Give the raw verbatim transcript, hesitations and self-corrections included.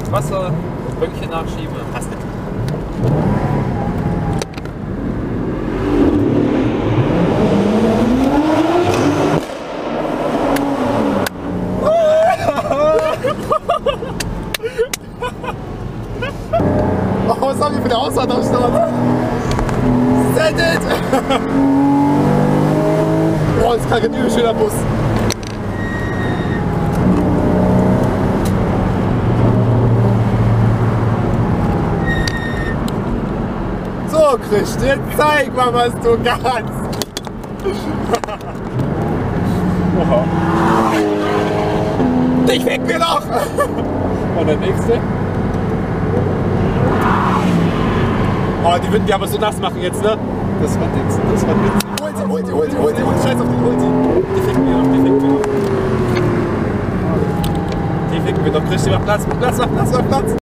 ins Wasser, das Böckchen nachschieben, dann passt nicht. Oh, was haben wir für eine Ausfahrt am Start? Send it! Boah, das ist kein übel schöner Bus. So, Christian, zeig mal, was du kannst. Oha. Dich weg mir noch! Und der nächste? Oh, die würden die aber so nass machen jetzt, ne? Das war jetzt, das war witzig. Hol sie, hol sie, hol sie, hol sie, hol sie, scheiß auf die, hol sie. Die ficken wir noch, die ficken wir noch. Die ficken wir noch, Christian, mach Platz, mach Platz, mach Platz, mach Platz.